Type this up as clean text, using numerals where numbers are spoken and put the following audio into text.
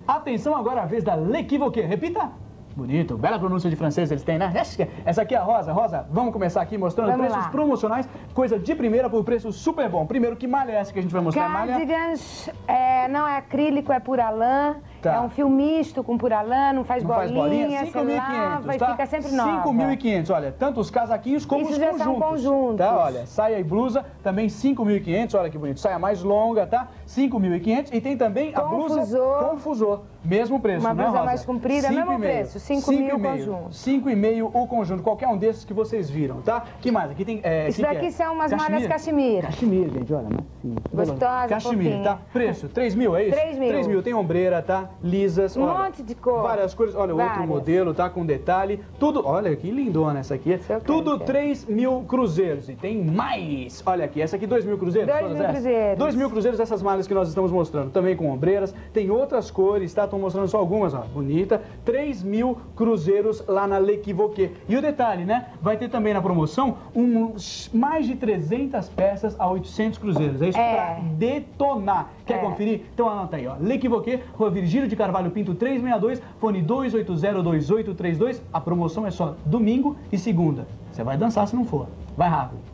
Atenção agora a vez da L'Equivoque. Repita. Bonito, bela pronúncia de francês eles têm, né? Essa aqui é a Rosa. Rosa, vamos começar aqui mostrando preços promocionais, coisa de primeira por preço super bom. Primeiro, que malha é essa que a gente vai mostrar? Cardigans, não é acrílico, é pura lã. Tá. É um fio misto com pura lã, não faz bolinha, 5.500, tá? Fica sempre nova. 5.500, olha, tanto os casaquinhos como os conjuntos. São conjuntos. Tá, olha, saia e blusa, também 5.500, olha que bonito. Saia mais longa, tá? 5.500 e tem também a blusa confusor. Mesmo preço, uma né, blusa Rosa? mais comprida, mesmo preço, 5.000 o conjunto. 5,5 o conjunto, qualquer um desses que vocês viram, tá? Que mais? Aqui tem... Isso daqui são umas malhas cachemira. Cachemira, gente, olha, né? Gostosa, cachemira, tá? Preço, 3.000, é isso? 3.000. 3.000, tem ombreira, tá? Lisas, olha. Um monte de cor. Várias cores, olha, outro modelo, tá? Com detalhe, tudo, olha que lindona essa aqui. Tudo 3.000 cruzeiros. E tem mais, olha aqui, essa aqui 2.000 cruzeiros. 2.000 cruzeiros. 2.000 cruzeiros, essas malhas que nós estamos mostrando, também com ombreiras. Tem outras cores, tá? Estou mostrando só algumas, ó, bonita. 3.000 cruzeiros lá na L'Equivoque. E o detalhe, né? Vai ter também na promoção mais de 300 peças a 800 cruzeiros. É isso pra detonar. Quer conferir? Então anota aí, ó. L'Equivoque, Rua Virgílio de Carvalho Pinto 362, fone 2802832. A promoção é só domingo e segunda. Você vai dançar se não for. Vai rápido.